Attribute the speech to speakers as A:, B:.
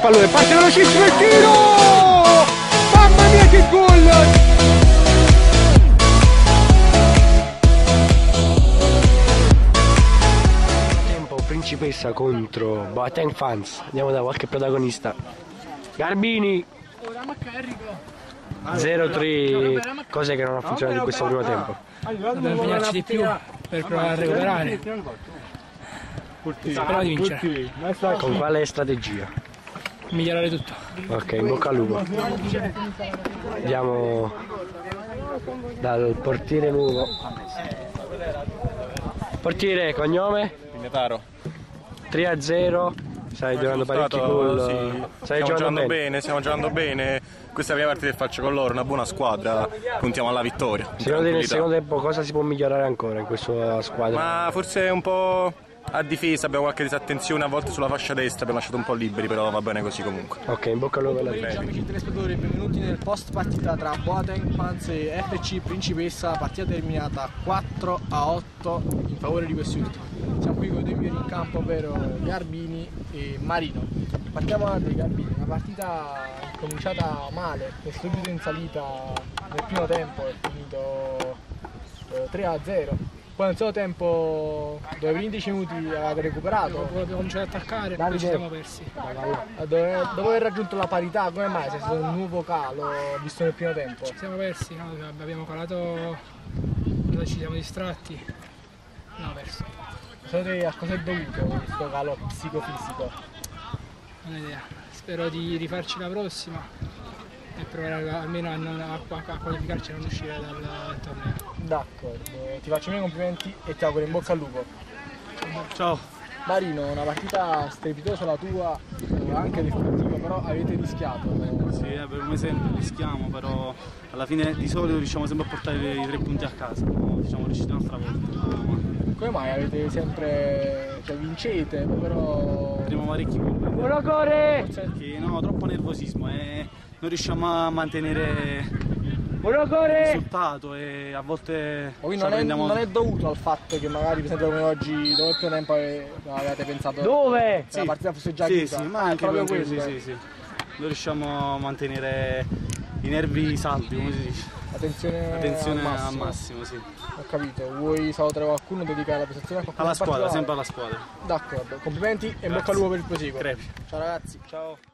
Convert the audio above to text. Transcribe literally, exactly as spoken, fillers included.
A: pallone, parte velocissimo il tiro! Mamma mia che gol! Tempo Principessa contro Boateng Fans. Andiamo da qualche protagonista. Garbini zero tre, cose che non ha funzionato in questo primo tempo.
B: Dobbiamo impegnarci di più per provare a recuperare. Speriamo di vincere.
A: Con quale strategia?
B: Migliorare tutto.
A: Ok, in bocca al lupo. Andiamo dal portiere nuovo. Portiere, cognome?
C: Pignataro.
A: tre a zero. Stai giocando parecchi gol.
C: Sì.
A: Stai
C: Stiamo
A: giocando
C: giocando
A: bene.
C: bene, stiamo giocando bene. Questa è la prima partita che faccio con loro, una buona squadra, puntiamo alla vittoria.
A: Secondo te nel secondo tempo cosa si può migliorare ancora in questa squadra?
C: Ma forse un po' a difesa, abbiamo qualche disattenzione a volte sulla fascia destra, abbiamo lasciato un po' liberi, però va bene così comunque.
A: Ok, in bocca al lupo per la
D: Buon pomeriggio amici telespettatori, benvenuti nel post partita tra Boateng Fans e F C Principessa, partita terminata quattro a otto in favore di questi ultimi. Siamo qui con i due migliori in campo, ovvero Garbini e Marino. Partiamo dai Garbini, una partita cominciata male, subito in salita nel primo tempo, è finito eh, tre a zero. Poi nel secondo tempo, dopo i primi dieci minuti avevate recuperato.
B: Dopo abbiamo cominciato ad attaccare e poi ci siamo persi.
D: Dove, dopo aver raggiunto la parità, come mai c'è stato un nuovo calo visto nel primo tempo?
B: Ci siamo persi, no? Abbiamo calato quando ci siamo distratti. Abbiamo perso.
D: Secondo te a cosa è dovuto questo calo psicofisico?
B: Non ho idea. Spero di rifarci la prossima e provare almeno a, non, a, a qualificarci e non uscire dal, dal torneo.
D: D'accordo, ti faccio i miei complimenti e ti auguro in bocca al lupo.
C: Ciao.
D: Marino, una partita strepitosa la tua, anche del sportivo, però avete rischiato.
E: Sì, eh, per me sempre rischiamo, però alla fine di solito riusciamo sempre a portare i tre punti a casa, no? Siamo riusciti un'altra volta.
D: Come mai avete sempre, cioè vincete, però...
E: Abbiamo parecchi gol.
A: Buono core!
E: Perché no, troppo nervosismo e non riusciamo a mantenere
A: Buono
E: il
A: core!
E: risultato e a volte
D: Quindi
E: ci
D: non è,
E: prendiamo...
D: non è dovuto al fatto che magari per esempio come oggi, dopo il primo tempo ave- avevate pensato
A: Dove?
D: che la partita fosse già
E: Sì,
D: chiusa?
E: sì, ma
D: È
E: anche
D: proprio
E: quello, sì,
D: quello.
E: sì, sì. Non riusciamo a mantenere i nervi saldi, come si dice.
D: La tensione,
E: La tensione
D: al
E: al
D: massimo.
E: massimo, sì.
D: Ho capito, vuoi salutare qualcuno, dedicare la prestazione a qualcuno?
E: Alla
D: in
E: squadra,
D: particolare?
E: sempre alla squadra.
D: D'accordo, complimenti e in bocca al lupo per il proseguo.
E: Crepi.
D: Ciao ragazzi. Ciao.